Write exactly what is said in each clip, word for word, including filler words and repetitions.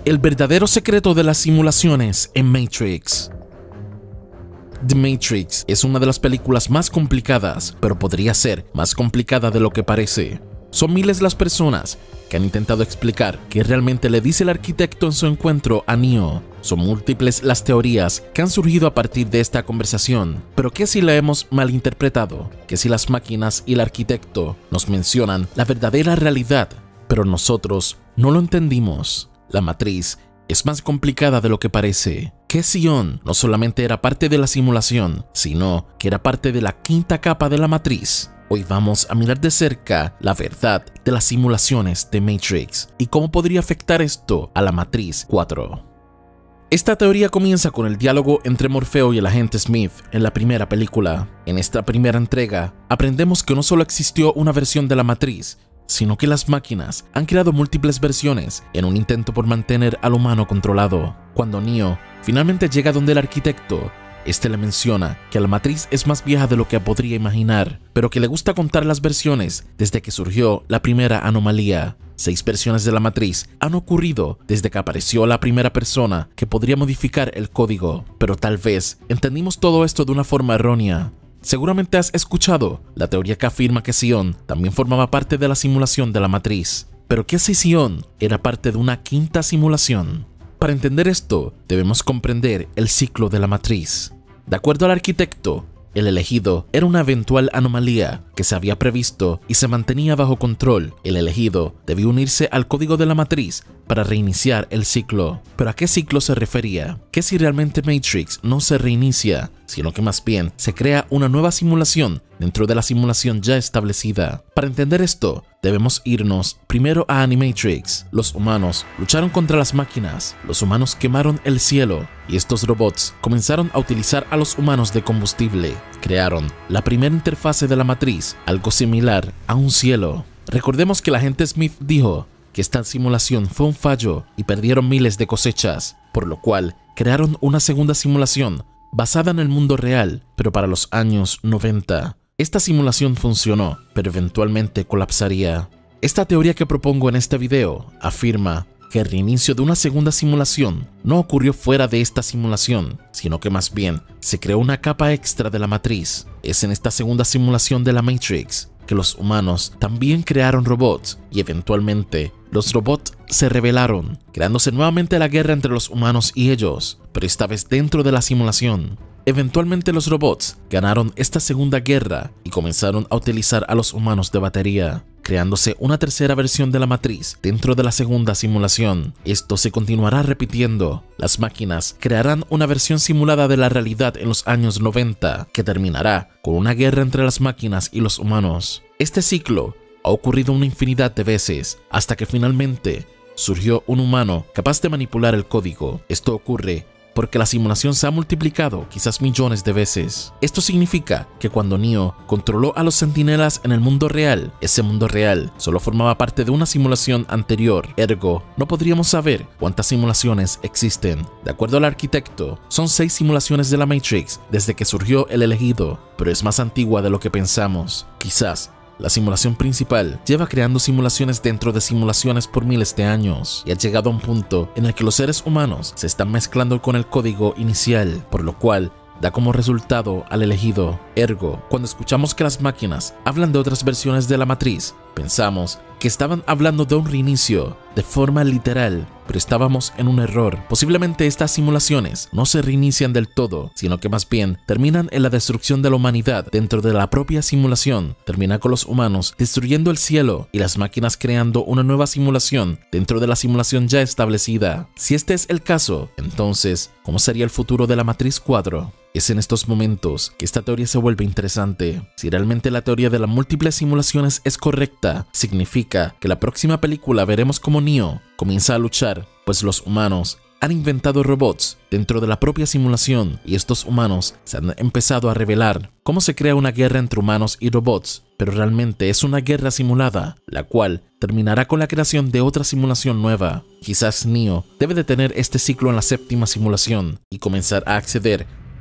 El verdadero secreto de las simulaciones en Matrix. The Matrix es una de las películas más complicadas, pero podría ser más complicada de lo que parece. Son miles las personas que han intentado explicar qué realmente le dice el arquitecto en su encuentro a Neo. Son múltiples las teorías que han surgido a partir de esta conversación. Pero ¿qué si la hemos malinterpretado? ¿Qué si las máquinas y el arquitecto nos mencionan la verdadera realidad, pero nosotros no lo entendimos? La matriz es más complicada de lo que parece. Que Zion no solamente era parte de la simulación, sino que era parte de la quinta capa de la matriz. Hoy vamos a mirar de cerca la verdad de las simulaciones de Matrix y cómo podría afectar esto a la matriz cuatro. Esta teoría comienza con el diálogo entre Morfeo y el agente Smith en la primera película. En esta primera entrega, aprendemos que no solo existió una versión de la matriz, sino que las máquinas han creado múltiples versiones en un intento por mantener al humano controlado. Cuando Neo finalmente llega donde el arquitecto, este le menciona que la matriz es más vieja de lo que podría imaginar, pero que le gusta contar las versiones desde que surgió la primera anomalía. Seis versiones de la matriz han ocurrido desde que apareció la primera persona que podría modificar el código, pero tal vez entendimos todo esto de una forma errónea. Seguramente has escuchado la teoría que afirma que Zion también formaba parte de la simulación de la matriz. Pero ¿qué si Zion era parte de una quinta simulación? Para entender esto, debemos comprender el ciclo de la matriz. De acuerdo al arquitecto, el elegido era una eventual anomalía que se había previsto y se mantenía bajo control. El elegido debía unirse al código de la matriz para reiniciar el ciclo. ¿Pero a qué ciclo se refería? ¿Qué si realmente Matrix no se reinicia, sino que más bien se crea una nueva simulación dentro de la simulación ya establecida? Para entender esto, debemos irnos primero a Animatrix. Los humanos lucharon contra las máquinas, los humanos quemaron el cielo y estos robots comenzaron a utilizar a los humanos de combustible. Crearon la primera interfase de la matriz, algo similar a un cielo. Recordemos que el agente Smith dijo que esta simulación fue un fallo y perdieron miles de cosechas, por lo cual crearon una segunda simulación basada en el mundo real, pero para los años noventa. Esta simulación funcionó, pero eventualmente colapsaría. Esta teoría que propongo en este video afirma que el reinicio de una segunda simulación no ocurrió fuera de esta simulación, sino que más bien se creó una capa extra de la matriz. Es en esta segunda simulación de la Matrix que los humanos también crearon robots y eventualmente los robots se rebelaron, creándose nuevamente la guerra entre los humanos y ellos, pero esta vez dentro de la simulación. Eventualmente los robots ganaron esta segunda guerra y comenzaron a utilizar a los humanos de batería, creándose una tercera versión de la matriz dentro de la segunda simulación. Esto se continuará repitiendo. Las máquinas crearán una versión simulada de la realidad en los años noventa, que terminará con una guerra entre las máquinas y los humanos. Este ciclo ha ocurrido una infinidad de veces, hasta que finalmente surgió un humano capaz de manipular el código. Esto ocurre porque la simulación se ha multiplicado quizás millones de veces. Esto significa que cuando Neo controló a los centinelas en el mundo real, ese mundo real solo formaba parte de una simulación anterior. Ergo, no podríamos saber cuántas simulaciones existen. De acuerdo al arquitecto, son seis simulaciones de la Matrix desde que surgió el elegido, pero es más antigua de lo que pensamos. Quizás la simulación principal lleva creando simulaciones dentro de simulaciones por miles de años y ha llegado a un punto en el que los seres humanos se están mezclando con el código inicial, por lo cual da como resultado al elegido. Ergo, cuando escuchamos que las máquinas hablan de otras versiones de la matriz, pensamos que estaban hablando de un reinicio de forma literal, pero estábamos en un error. Posiblemente estas simulaciones no se reinician del todo, sino que más bien terminan en la destrucción de la humanidad dentro de la propia simulación. Termina con los humanos destruyendo el cielo y las máquinas creando una nueva simulación dentro de la simulación ya establecida. Si este es el caso, entonces, ¿cómo sería el futuro de la matriz cuatro? Es en estos momentos que esta teoría se vuelve interesante. Si realmente la teoría de las múltiples simulaciones es correcta, significa que la próxima película veremos cómo Neo comienza a luchar, pues los humanos han inventado robots dentro de la propia simulación y estos humanos se han empezado a rebelar. ¿Cómo se crea una guerra entre humanos y robots? Pero realmente es una guerra simulada, la cual terminará con la creación de otra simulación nueva. Quizás Neo debe de tener este ciclo en la séptima simulación y comenzar a acceder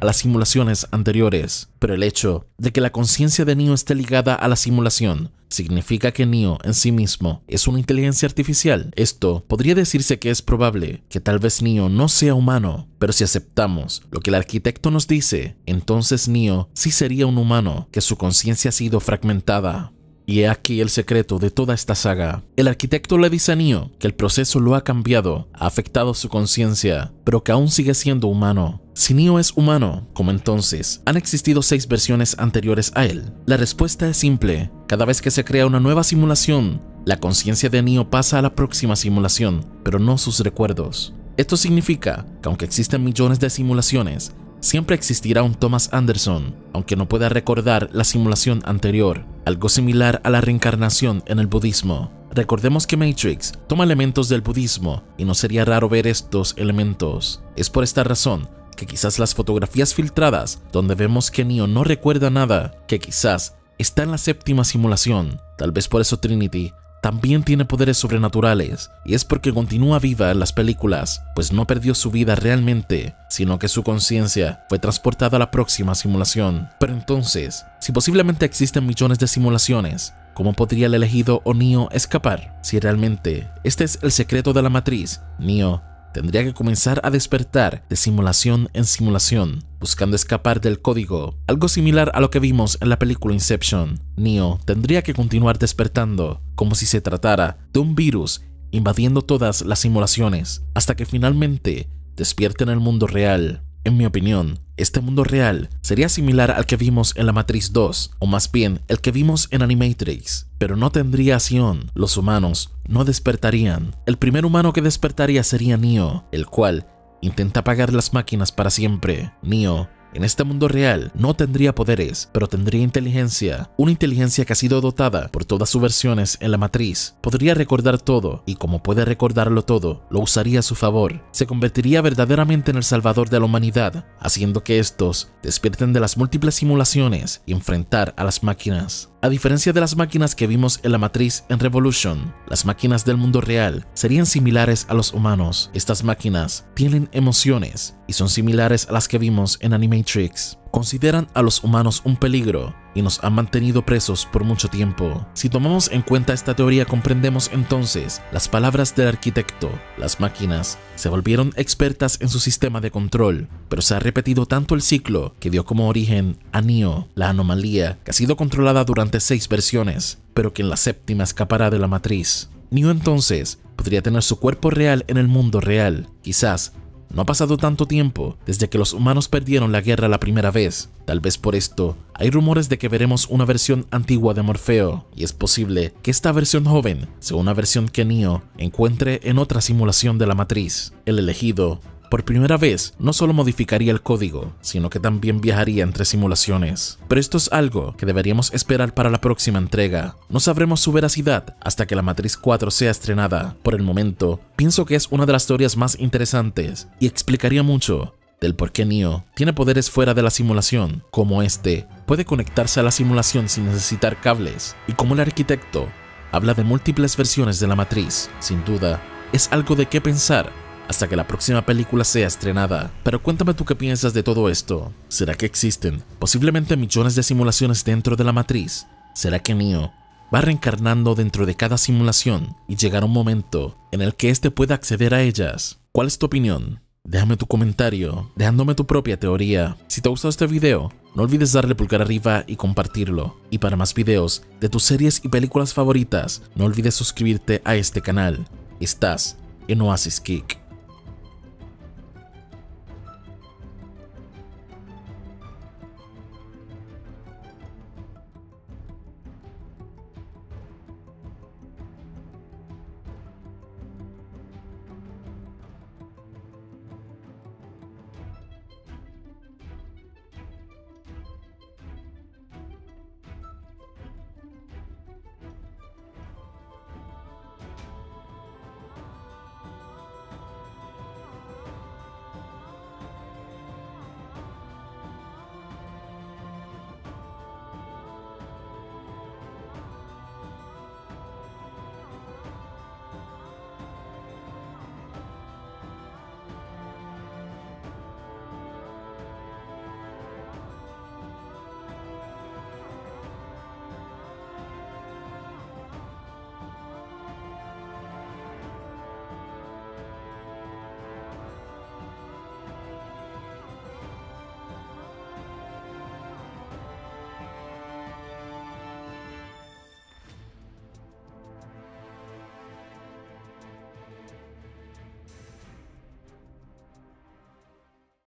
a las simulaciones anteriores. Pero el hecho de que la conciencia de Neo esté ligada a la simulación significa que Neo en sí mismo es una inteligencia artificial. Esto podría decirse que es probable que tal vez Neo no sea humano, pero si aceptamos lo que el arquitecto nos dice, entonces Neo sí sería un humano, que su conciencia ha sido fragmentada. Y he aquí el secreto de toda esta saga. El arquitecto le dice a Neo que el proceso lo ha cambiado, ha afectado su conciencia, pero que aún sigue siendo humano. Si Neo es humano, ¿cómo entonces han existido seis versiones anteriores a él? La respuesta es simple. Cada vez que se crea una nueva simulación, la conciencia de Neo pasa a la próxima simulación, pero no sus recuerdos. Esto significa que aunque existen millones de simulaciones, siempre existirá un Thomas Anderson, aunque no pueda recordar la simulación anterior, algo similar a la reencarnación en el budismo. Recordemos que Matrix toma elementos del budismo y no sería raro ver estos elementos. Es por esta razón que quizás las fotografías filtradas, donde vemos que Neo no recuerda nada, que quizás está en la séptima simulación. Tal vez por eso Trinity también tiene poderes sobrenaturales, y es porque continúa viva en las películas, pues no perdió su vida realmente, sino que su conciencia fue transportada a la próxima simulación. Pero entonces, si posiblemente existen millones de simulaciones, ¿cómo podría el elegido o Neo escapar? Si realmente este es el secreto de la matriz, Neo tendría que comenzar a despertar de simulación en simulación, buscando escapar del código, algo similar a lo que vimos en la película Inception. Neo tendría que continuar despertando, como si se tratara de un virus invadiendo todas las simulaciones, hasta que finalmente despierte en el mundo real. En mi opinión, este mundo real sería similar al que vimos en la Matrix dos, o más bien el que vimos en Animatrix, pero no tendría acción. Los humanos no despertarían. El primer humano que despertaría sería Neo, el cual intenta apagar las máquinas para siempre. Neo, en este mundo real, no tendría poderes, pero tendría inteligencia, una inteligencia que ha sido dotada por todas sus versiones en la matriz. Podría recordar todo, y como puede recordarlo todo, lo usaría a su favor. Se convertiría verdaderamente en el salvador de la humanidad, haciendo que estos despierten de las múltiples simulaciones y enfrentar a las máquinas. A diferencia de las máquinas que vimos en la matriz en Revolution, las máquinas del mundo real serían similares a los humanos. Estas máquinas tienen emociones y son similares a las que vimos en Animatrix. Consideran a los humanos un peligro y nos han mantenido presos por mucho tiempo. Si tomamos en cuenta esta teoría, comprendemos entonces las palabras del arquitecto. Las máquinas se volvieron expertas en su sistema de control, pero se ha repetido tanto el ciclo que dio como origen a Neo, la anomalía que ha sido controlada durante seis versiones, pero que en la séptima escapará de la matriz. Neo entonces podría tener su cuerpo real en el mundo real. Quizás no ha pasado tanto tiempo desde que los humanos perdieron la guerra la primera vez. Tal vez por esto hay rumores de que veremos una versión antigua de Morfeo, y es posible que esta versión joven sea una versión que Neo encuentre en otra simulación de la matriz. El elegido, por primera vez, no solo modificaría el código, sino que también viajaría entre simulaciones. Pero esto es algo que deberíamos esperar para la próxima entrega. No sabremos su veracidad hasta que la Matrix cuatro sea estrenada. Por el momento, pienso que es una de las teorías más interesantes y explicaría mucho del por qué Neo tiene poderes fuera de la simulación, como este puede conectarse a la simulación sin necesitar cables, y como el arquitecto habla de múltiples versiones de la matriz. Sin duda, es algo de qué pensar hasta que la próxima película sea estrenada. Pero cuéntame tú qué piensas de todo esto. ¿Será que existen posiblemente millones de simulaciones dentro de la matriz? ¿Será que Neo va reencarnando dentro de cada simulación y llegará un momento en el que éste pueda acceder a ellas? ¿Cuál es tu opinión? Déjame tu comentario, dejándome tu propia teoría. Si te ha gustado este video, no olvides darle pulgar arriba y compartirlo. Y para más videos de tus series y películas favoritas, no olvides suscribirte a este canal. Estás en Oasis Geek.